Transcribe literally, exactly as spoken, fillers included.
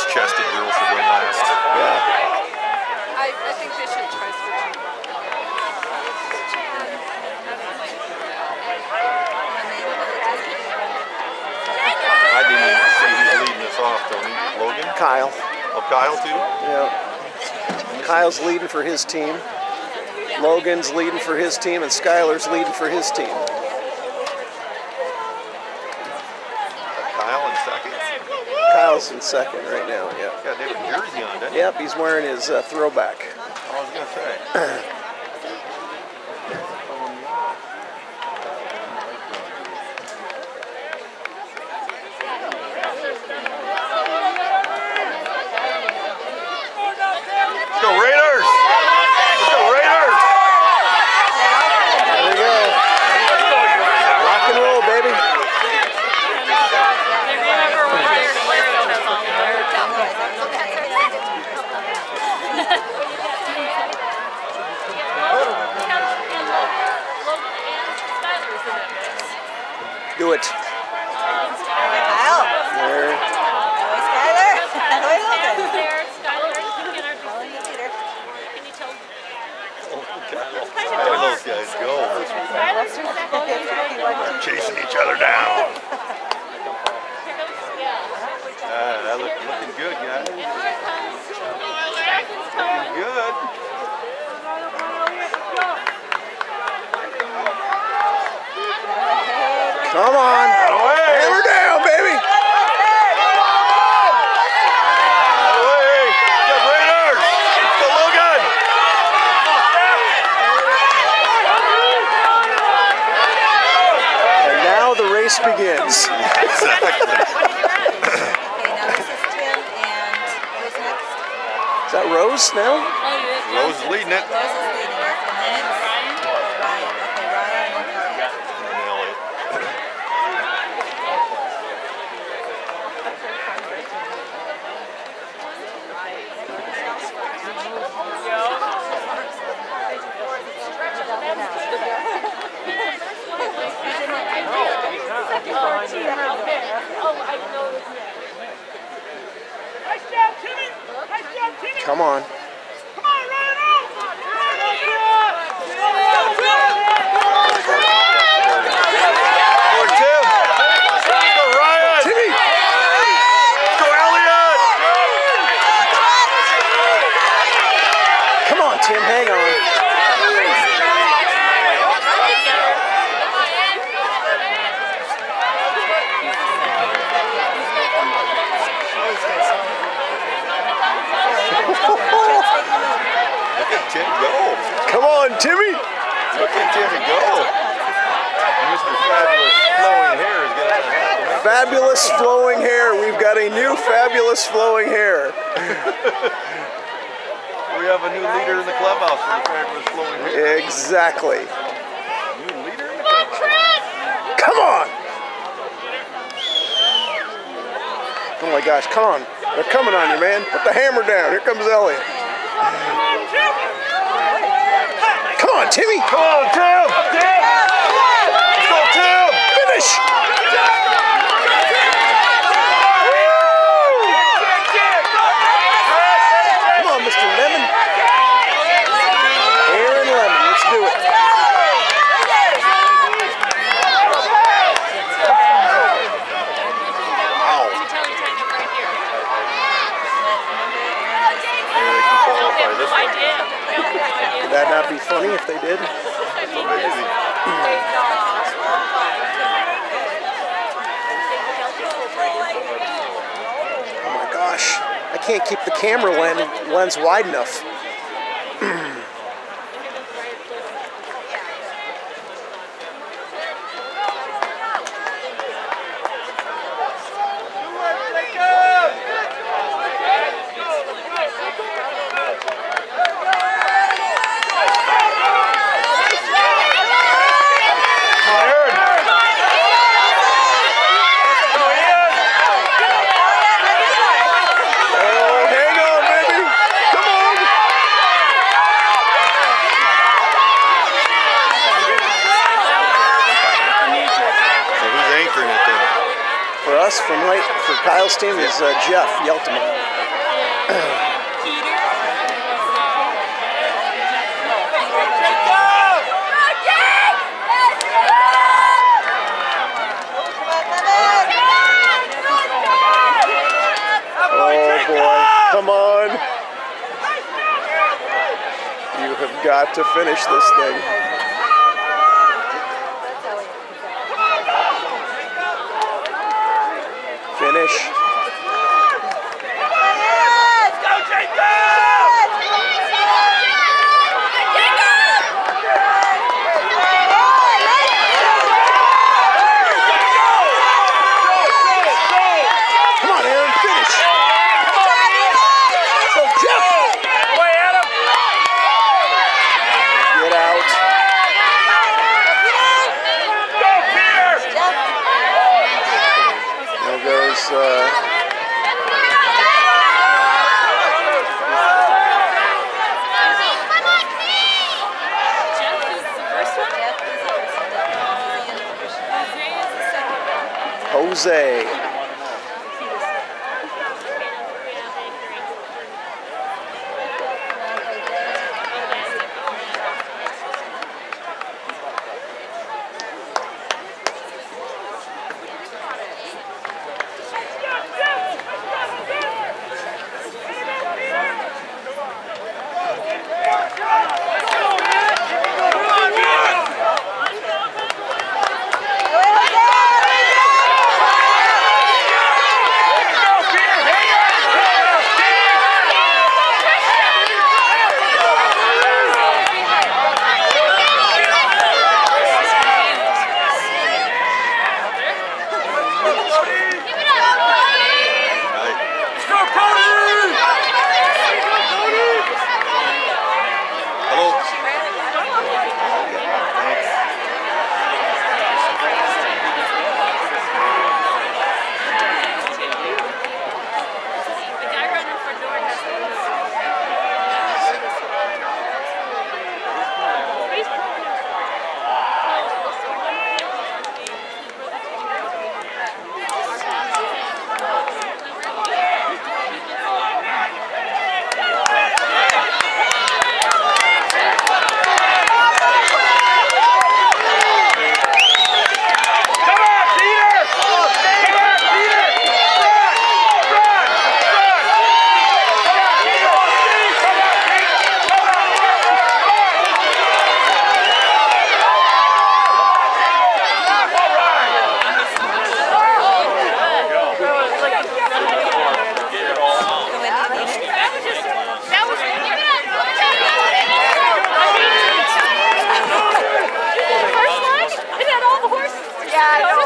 chested girl should win last. Yeah. I, I think they should try switching. I didn't even see who's leading us off, Tony. Logan? Kyle. Oh, Kyle too? Yeah. Kyle's leading for his team. Logan's leading for his team, and Skylar's leading for his team. Kyle in second? Kyle's in second right now, yeah. Got a different jersey on, doesn't he? Yep, he's wearing his uh, throwback. I was going to say. Let's go Raiders! Let's go Raiders! There we go. Rock and roll, baby. Do it. Kyle. There. Skylar. There, Skylar, you can our Can you tell? Where those guys go? They're chasing each other down. Ah, that look, looking good, guys. Looking good. Come on. Hammer down, baby. Away. The Raiders. Let's go Logan. And now the race begins. Exactly. Okay, now this is Tim, and who's next? Is that Rose now? Rose is leading it. Rose is leading it, and then it's Ryan. Ryan. Okay, Ryan and Elliot. And then Elliot. Come on. Go Tim. Go Ryan. Timmy. Go Elliot. Come on, Tim. Hang on. Look at Tim go. Come on, Timmy. Look at Timmy go. Mister Fabulous Flowing Hair is going to have to make Fabulous flowing hair. We've got a new fabulous flowing hair. We have a new leader in the clubhouse for the Fabulous Flowing Hair. Exactly. New leader in the clubhouse. Come on. Oh my gosh, come on. They're coming on you, man. Put the hammer down. Here comes Elliot. Come on, Timmy. Come on, Tim. Let's go, Tim. Finish. Come on, Mister Lemon. Aaron Lemon. Let's do it. Would that not be funny if they did? That's amazing. Oh my gosh. I can't keep the camera lens, lens wide enough. Oh, hang on, baby. Come on. from height for Kyle's team is uh, Jeff Yeltman. Oh boy, come on. You have got to finish this thing. Finish. Come on, Aaron, finish. Go, Jeff. Get out. There goes. Uh, Jose. Yeah, I know.